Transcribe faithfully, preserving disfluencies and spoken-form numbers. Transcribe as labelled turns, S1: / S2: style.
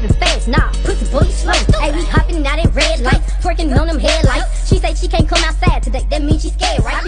S1: moving fast, nah, pussy boy you slow. Hey, we hopping out at red lights, twerking on them headlights. She say she can't come outside today, that means she scared, right?